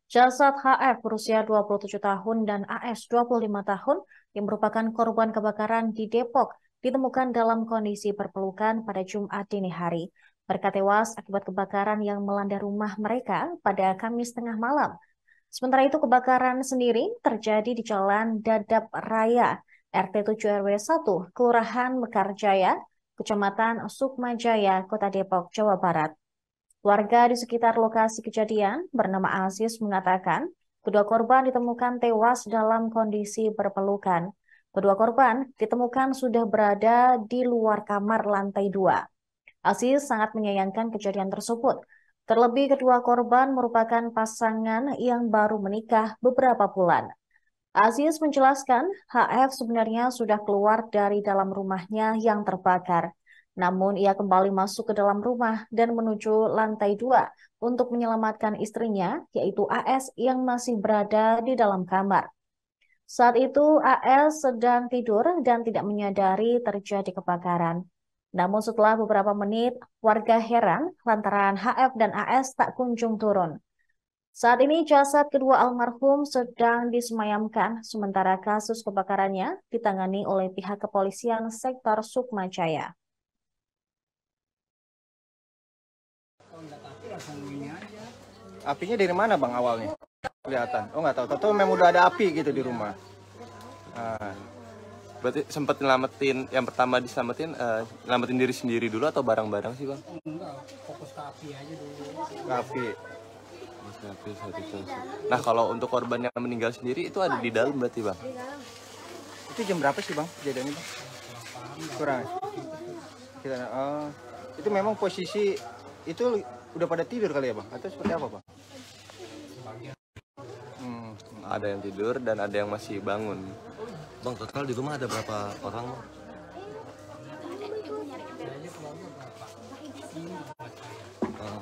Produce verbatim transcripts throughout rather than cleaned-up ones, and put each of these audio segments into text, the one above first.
Jasad H F berusia dua puluh tujuh tahun dan A S dua puluh lima tahun yang merupakan korban kebakaran di Depok ditemukan dalam kondisi berpelukan pada Jumat dini hari. Mereka tewas akibat kebakaran yang melanda rumah mereka pada Kamis tengah malam. Sementara itu kebakaran sendiri terjadi di Jalan Dadap Raya, R T tujuh R W satu, Kelurahan Mekarjaya, Kecamatan Sukmajaya, Kota Depok, Jawa Barat. Warga di sekitar lokasi kejadian bernama Aziz mengatakan kedua korban ditemukan tewas dalam kondisi berpelukan. Kedua korban ditemukan sudah berada di luar kamar lantai dua. Aziz sangat menyayangkan kejadian tersebut. Terlebih kedua korban merupakan pasangan yang baru menikah beberapa bulan. Aziz menjelaskan H F sebenarnya sudah keluar dari dalam rumahnya yang terbakar. Namun ia kembali masuk ke dalam rumah dan menuju lantai dua untuk menyelamatkan istrinya, yaitu A S yang masih berada di dalam kamar. Saat itu A S sedang tidur dan tidak menyadari terjadi kebakaran. Namun setelah beberapa menit, warga heran lantaran H F dan A S tak kunjung turun. Saat ini jasad kedua almarhum sedang disemayamkan, sementara kasus kebakarannya ditangani oleh pihak kepolisian sektor Sukmajaya. Apinya dari mana bang awalnya? Kelihatan? Oh nggak tahu, tahu memang udah ada api gitu di rumah. Nah. Berarti sempat nyelamatin, yang pertama diselamatin, uh, nyelamatin diri sendiri dulu atau barang-barang sih bang? Enggak, fokus ke api aja dulu. Ke api. Ke api saat itu. Nah kalau untuk korban yang meninggal sendiri itu ada di dalam berarti bang? Itu jam berapa sih bang kejadiannya bang? Kurang. Kita, oh, itu memang posisi itu udah pada tidur kali ya bang? Atau seperti apa bang? Hmm, ada yang tidur dan ada yang masih bangun. Bang, total di rumah ada berapa orang? Bang? Hmm.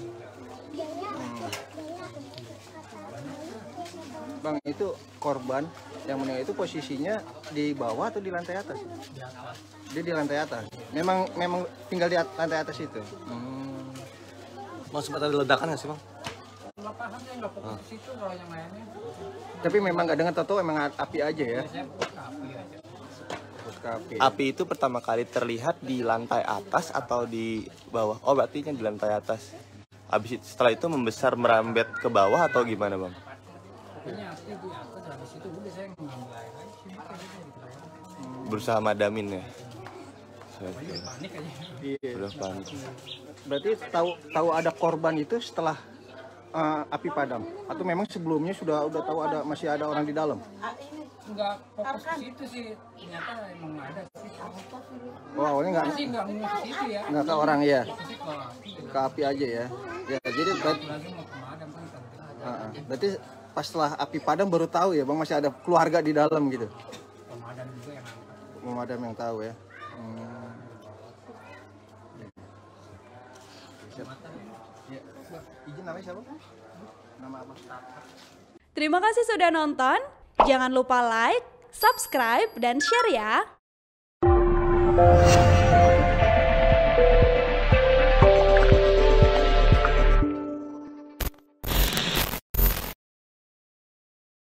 Bang, itu korban yang meninggal itu posisinya di bawah atau di lantai atas? Dia di lantai atas. Memang memang tinggal di lantai atas itu. Hmm. Bang, sempat ada ledakan nggak sih bang? Nggak paham ya, nggak fokus ke situ kalau yang lainnya. Tapi memang nggak dengar tahu memang api aja ya? Biasanya fokus ke api aja. Fokus ke api. Api itu pertama kali terlihat di lantai atas atau di bawah? Oh berarti kan di lantai atas. Habis itu, setelah itu membesar merambet ke bawah atau gimana bang? Pokoknya api di atas, habis itu udah saya ngambil air aja. Gitu. Berusaha madamin ya? Pokoknya panik aja. Iya. Udah panik. Berarti tahu tahu ada korban itu setelah uh, api padam atau memang sebelumnya sudah udah tahu ada masih ada orang di dalam? Nggak fokus ke situ sih, ternyata emang ada sih. Oh awalnya nggak Sih nggak mau ke situ ya. nggak ke orang ya, Fokusnya ke api. ke api aja ya. Ya jadi berarti, Lagi mau ke madam kan kan. uh, berarti pas setelah api padam baru tahu ya bang masih ada keluarga di dalam gitu. Pemadam juga yang angkat. Pemadam yang tahu ya. Hmm. Ya. Izin namanya siapa? Nama apa? Terima kasih sudah nonton. Jangan lupa like, subscribe, dan share ya.